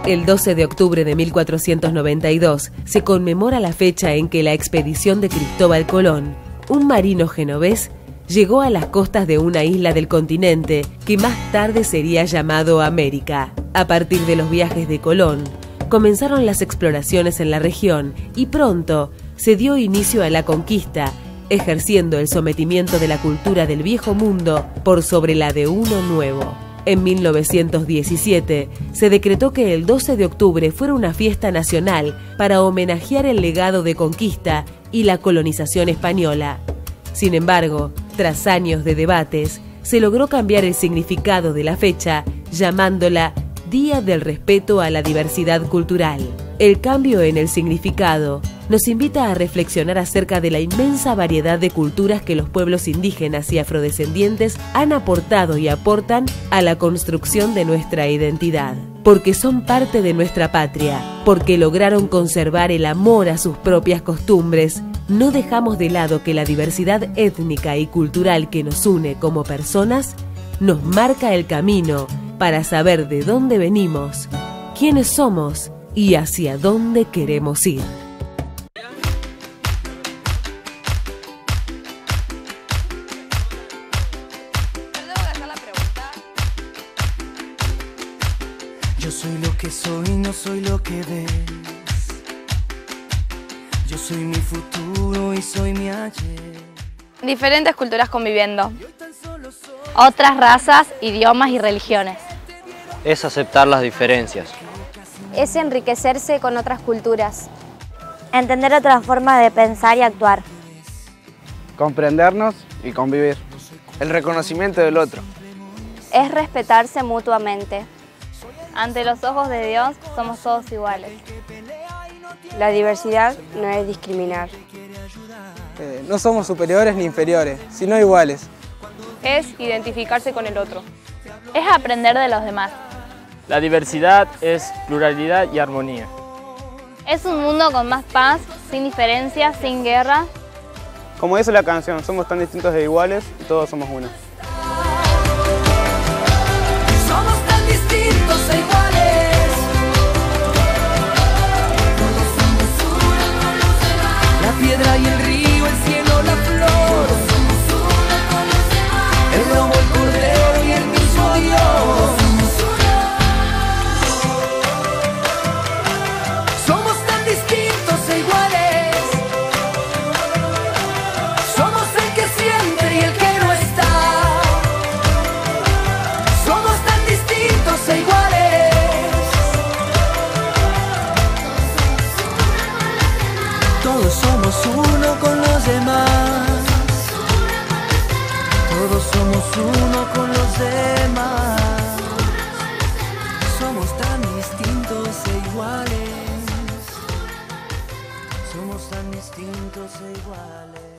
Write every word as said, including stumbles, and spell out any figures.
El doce de octubre de mil cuatrocientos noventa y dos se conmemora la fecha en que la expedición de Cristóbal Colón, un marino genovés, llegó a las costas de una isla del continente que más tarde sería llamado América. A partir de los viajes de Colón, comenzaron las exploraciones en la región y pronto se dio inicio a la conquista, ejerciendo el sometimiento de la cultura del viejo mundo por sobre la de uno nuevo. En mil novecientos diecisiete se decretó que el doce de octubre fuera una fiesta nacional para homenajear el legado de conquista y la colonización española. Sin embargo, tras años de debates, se logró cambiar el significado de la fecha, llamándola Día del Respeto a la Diversidad Cultural. El cambio en el significado nos invita a reflexionar acerca de la inmensa variedad de culturas que los pueblos indígenas y afrodescendientes han aportado y aportan a la construcción de nuestra identidad. Porque son parte de nuestra patria, porque lograron conservar el amor a sus propias costumbres, no dejamos de lado que la diversidad étnica y cultural que nos une como personas nos marca el camino para saber de dónde venimos, quiénes somos y hacia dónde queremos ir. Yo soy lo que soy, no soy lo que ves. Yo soy mi futuro y soy mi ayer. Diferentes culturas conviviendo. Otras razas, idiomas y religiones. Es aceptar las diferencias. Es enriquecerse con otras culturas. Entender otras formas de pensar y actuar. Comprendernos y convivir. El reconocimiento del otro. Es respetarse mutuamente. Ante los ojos de Dios somos todos iguales. La diversidad no es discriminar. Eh, no somos superiores ni inferiores, sino iguales. Es identificarse con el otro. Es aprender de los demás. La diversidad es pluralidad y armonía. Es un mundo con más paz, sin diferencias, sin guerra. Como dice la canción, somos tan distintos e iguales y todos somos uno. Somos tan distintos e iguales. Todos somos uno con los demás. La piedra y el río, el cielo, la flor. Todos somos uno con los demás. El lobo, el cordero y el mismo Dios. Somos uno. Somos tan distintos e iguales. Somos el que siente y el que no está. Somos tan distintos e iguales. Todos somos uno con los demás. Todos somos uno con los demás. Somos tan distintos e iguales. Somos tan distintos e iguales.